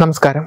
നമസ്കാരം.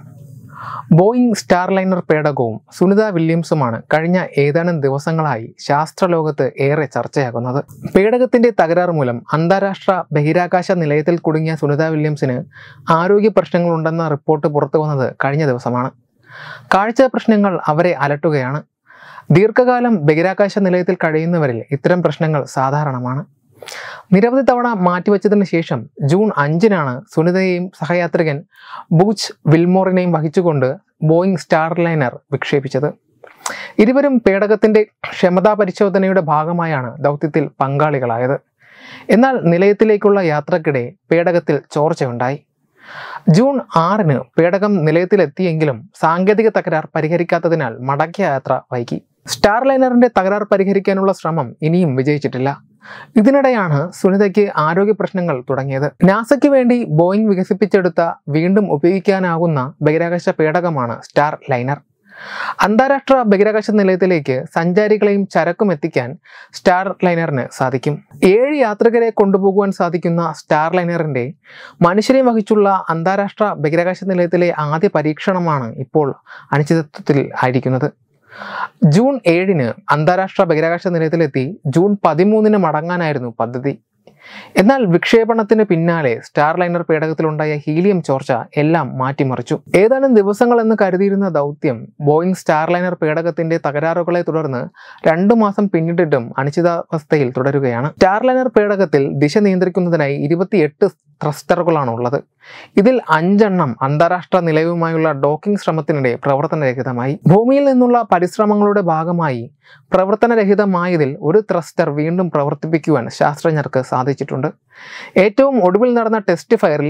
Boeing Starliner പേടകവും സുനിത വില്യംസുമാണ് കഴിഞ്ഞ ഏതാനും ദിവസങ്ങളായി ശാസ്ത്രലോകത്ത് ഏറെ ചർച്ചയാകുന്നത്. പേടകത്തിന്റെ തകരാർ മൂലം അന്താരാഷ്ട്ര ബഹിരാകാശ നിലയത്തിൽ കുടുങ്ങിയ സുനിത വില്യംസിന് ആരോഗ്യ പ്രശ്നങ്ങളുണ്ടെന്ന റിപ്പോർട്ട് പുറത്തു വന്നത് കഴിഞ്ഞ ദിവസമാണ്. കാഴ്ച പ്രശ്നങ്ങൾ അവരെ അലട്ടുകയാണ്. ദീർഘകാലം ബഹിരാകാശ നിലയത്തിൽ കഴിയുന്നവരിൽ ഇത്തരം പ്രശ്നങ്ങൾ സാധാരണമാണ്. നിരവധി തവണ മാറ്റിവെച്ചതിന് ശേഷം ജൂൺ 5-നാണ് സുനിതയെയും സഹയാത്രികൻ ബൂച്ച് വിൽമോറിനെയും വഹിച്ചുകൊണ്ട് ബോയിങ് സ്റ്റാർലൈനർ വിക്ഷേപിച്ചത്. ഇരുവരും പേടകത്തിന്റെ ക്ഷമതാ പരിശോധനയുടെ ഭാഗമായാണ് ദൗത്യത്തിൽ പങ്കാളികളായത്. എന്നാൽ നിലയത്തിലേക്കുള്ള യാത്രക്കിടെ പേടകത്തിൽ ചോർച്ചയുണ്ടായി. ജൂൺ 6-ന് പേടകം നിലയത്തിലെത്തിയെങ്കിലും സാങ്കേതിക തകരാർ പരിഹരിക്കാത്തതിനാൽ മടക്കിയ യാത്ര വൈകി. സ്റ്റാർലൈനറിന്റെ തകരാർ പരിഹരിക്കാനുള്ള ശ്രമം ഇനിയും വിജയിച്ചിട്ടില്ല. ഇതിനിടെയാണ് സുനിതയ്ക്ക് ആരോഗ്യ പ്രശ്നങ്ങൾ തുടങ്ങിയത്. നാസയ്ക്ക് വേണ്ടി ബോയിങ് വികസിപ്പിച്ചെടുത്ത വീണ്ടും ഉപയോഗിക്കാനാകുന്ന ബഹിരാകാശ പേടകമാണ് സ്റ്റാർലൈനർ. അന്താരാഷ്ട്ര ബഹിരാകാശ നിലയത്തിലേക്ക് സഞ്ചാരികളെയും ചരക്കും എത്തിക്കാൻ സ്റ്റാർലൈനറിന് സാധിക്കും. 7 യാത്രികരെ കൊണ്ടുപോകുവാൻ സാധിക്കുന്ന സ്റ്റാർലൈനറിന്റെ മനുഷ്യരെ വഹിച്ചുള്ള അന്താരാഷ്ട്ര ബഹിരാകാശ നിലയത്തിലെ ആദ്യ പരീക്ഷണമാണ് ഇപ്പോൾ അനിശ്ചിതത്വത്തിൽ ആയിരിക്കുന്നത്. ജൂൺ 7-ന് അന്താരാഷ്ട്ര ബഹിരാകാശ നിലയത്തിലെത്തി ജൂൺ 13-ന് മടങ്ങാനായിരുന്നു പദ്ധതി. എന്നാൽ വിക്ഷേപണത്തിന് പിന്നാലെ സ്റ്റാർലൈനർ പേടകത്തിലുണ്ടായ ഹീലിയം ചോർച്ച എല്ലാം മാറ്റിമറിച്ചു. ഏതാനും ദിവസങ്ങൾ എന്ന് കരുതിയിരുന്ന ദൗത്യം ബോയിങ് സ്റ്റാർലൈനർ പേടകത്തിന്റെ തകരാറുകളെ തുടർന്ന് 2 മാസം പിന്നിട്ടിട്ടും അനിശ്ചിതാവസ്ഥയിൽ തുടരുകയാണ്. സ്റ്റാർലൈനർ പേടകത്തിൽ ദിശ നിയന്ത്രിക്കുന്നതിനായി 28 ത്രസ്റ്ററുകളാണ് ഉള്ളത്. ഇതിൽ 5 അന്താരാഷ്ട്ര നിലയവുമായുള്ള ഡോക്കിംഗ് ശ്രമത്തിനിടെ പ്രവർത്തനരഹിതമായി. ഭൂമിയിൽ നിന്നുള്ള പരിശ്രമങ്ങളുടെ ഭാഗമായി പ്രവർത്തനരഹിതമായതിൽ ഒരു ത്രസ്റ്റർ വീണ്ടും പ്രവർത്തിപ്പിക്കുവാൻ ശാസ്ത്രജ്ഞർക്ക് സാധിച്ചിട്ടുണ്ട്. ഏറ്റവും ഒടുവിൽ നടന്ന ടെസ്റ്റ് ഫയറിൽ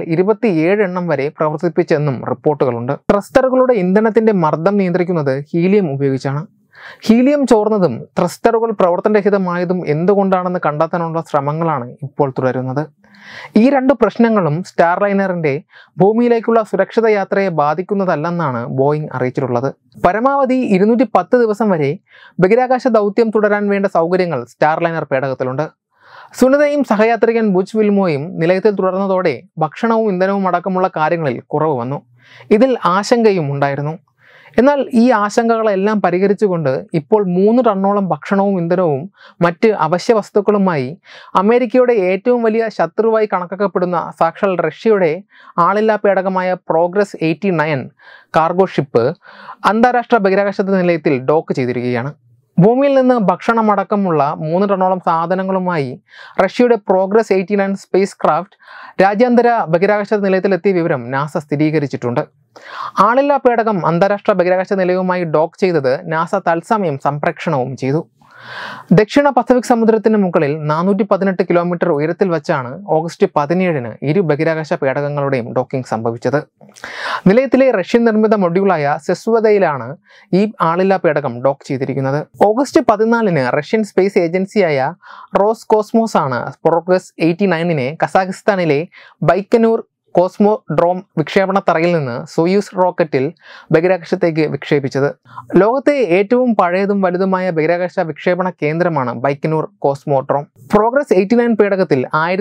27 വരെ പ്രവർത്തിപ്പിച്ചെന്നും റിപ്പോർട്ടുകളുണ്ട്. ത്രസ്റ്ററുകളുടെ ഇന്ധനത്തിന്റെ മർദ്ദം നിയന്ത്രിക്കുന്നത് ഹീലിയം ഉപയോഗിച്ചാണ്. ഹീലിയം ചോർന്നതും ത്രസ്റ്ററുകൾ പ്രവർത്തനരഹിതമായതും എന്തുകൊണ്ടാണെന്ന് കണ്ടെത്താനുള്ള ശ്രമങ്ങളാണ് ഇപ്പോൾ തുടരുന്നത്. ഈ 2 പ്രശ്നങ്ങളും സ്റ്റാർലൈനറിന്റെ ഭൂമിയിലേക്കുള്ള സുരക്ഷിത യാത്രയെ ബാധിക്കുന്നതല്ലെന്നാണ് ബോയിങ് അറിയിച്ചിട്ടുള്ളത്. പരമാവധി 210 ദിവസം വരെ ബഹിരാകാശ ദൗത്യം തുടരാൻ വേണ്ട സൗകര്യങ്ങൾ സ്റ്റാർലൈനർ പേടകത്തിലുണ്ട്. സുനിതയും സഹയാത്രികൻ ബുച്ച് വിൽമോയും നിലയത്തിൽ തുടർന്നതോടെ ഭക്ഷണവും ഇന്ധനവും അടക്കമുള്ള കാര്യങ്ങളിൽ കുറവ് വന്നു. ഇതിൽ ആശങ്കയും ഉണ്ടായിരുന്നു. എന്നാൽ ഈ ആശങ്കകളെല്ലാം പരിഹരിച്ചുകൊണ്ട് ഇപ്പോൾ 3 ടണ്ണോളം ഭക്ഷണവും ഇന്ധനവും മറ്റ് അവശ്യ വസ്തുക്കളുമായി അമേരിക്കയുടെ ഏറ്റവും വലിയ ശത്രുവായി കണക്കാക്കപ്പെടുന്ന സാക്ഷാൽ റഷ്യയുടെ ആളില്ലാ പേടകമായ പ്രോഗ്രസ് 89 കാർഗോ ഷിപ്പ് അന്താരാഷ്ട്ര ബഹിരാകാശ നിലയത്തിൽ ഡോക്ക് ചെയ്തിരിക്കുകയാണ്. ഭൂമിയിൽ നിന്ന് ഭക്ഷണമടക്കമുള്ള 3 ടണ്ണോളം സാധനങ്ങളുമായി റഷ്യയുടെ പ്രോഗ്രസ് 89 സ്പേസ് ക്രാഫ്റ്റ് രാജ്യാന്തര ബഹിരാകാശ നിലയത്തിലെത്തിയ വിവരം നാസ സ്ഥിരീകരിച്ചിട്ടുണ്ട്. ആളില്ലാ പേടകം അന്താരാഷ്ട്ര ബഹിരാകാശ നിലയവുമായി ഡോക്ക് ചെയ്തത് നാസ തത്സമയം സംപ്രേക്ഷണവും ചെയ്തു. ദക്ഷിണ പസഫിക് സമുദ്രത്തിന് മുകളിൽ 418 കിലോമീറ്റർ ഉയരത്തിൽ വച്ചാണ് ഓഗസ്റ്റ് 17-ന് ഇരു ബഹിരാകാശ പേടകങ്ങളുടെയും ഡോക്കിംഗ് സംഭവിച്ചത്. നിലയത്തിലെ റഷ്യൻ നിർമ്മിത മൊഡ്യൂളായ സെസ്വതയിലാണ് ഈ ആളില്ലാ പേടകം ഡോക്ക് ചെയ്തിരിക്കുന്നത്. ഓഗസ്റ്റ് 14-ന് റഷ്യൻ സ്പേസ് ഏജൻസിയായ റോസ് കോസ്മോസ് ആണ് പ്രോഗ്രസ് 89-നെ കസാഖിസ്ഥാനിലെ ബൈക്കനൂർ കോസ്മോഡ്രോം വിക്ഷേപണ തറയിൽ നിന്ന് സോയൂസ് റോക്കറ്റിൽ ബഹിരാകാശത്തേക്ക് വിക്ഷേപിച്ചത്. ലോകത്തെ ഏറ്റവും പഴയതും വലുതുമായ ബഹിരാകാശ വിക്ഷേപണ കേന്ദ്രമാണ് ബൈക്കനൂർ കോസ്മോഡ്രോം. പ്രോഗ്രസ് 89 പേടകത്തിൽ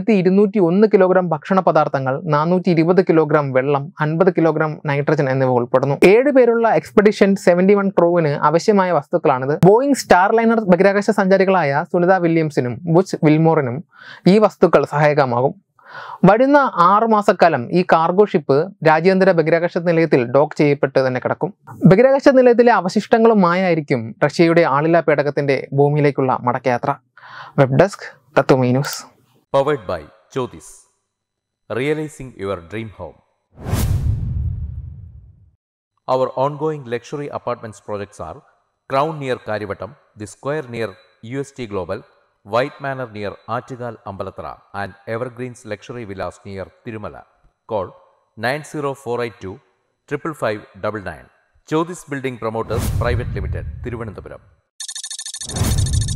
1201 കിലോഗ്രാം ഭക്ഷണ പദാർത്ഥങ്ങൾ, 420 കിലോഗ്രാം വെള്ളം, 50 കിലോഗ്രാം നൈട്രജൻ എന്നിവ ഉൾപ്പെടുന്നു. 7 പേരുള്ള എക്സ്പെഡിഷൻ 71 ക്രൂവിന് ആവശ്യമായ വസ്തുക്കളാണിത്. ബോയിങ് സ്റ്റാർലൈനർ ബഹിരാകാശ സഞ്ചാരികളായ സുനിത വില്യംസിനും ബുച്ച് വിൽമോറിനും ഈ വസ്തുക്കൾ സഹായകമാകും. വരുന്ന 6 മാസക്കാലം ഈ കാർഗോ ഷിപ്പ് രാജ്യാന്തര ബഹിരാകാശ നിലയത്തിൽ ഡോക്ക് ചെയ്യപ്പെട്ട് തന്നെ കിടക്കും. ബഹിരാകാശ നിലയത്തിലെ അവശിഷ്ടങ്ങളുമായായിരിക്കും റഷ്യയുടെ ആളില്ലാ പേടകത്തിന്റെ ഭൂമിയിലേക്കുള്ള മടക്കയാത്ര. Web desk Tatwamayi news. Powered by Jyothis, realising your dream home. Our ongoing luxury apartments projects are Crown near Karivattam, The Square near UST Global, White Manor near Aattugal Ambalathara, and Evergreens Luxury Villas near Tirumala. Call 90482 55599. Jyothis Building Promoters Private Limited, Thiruvananthapuram.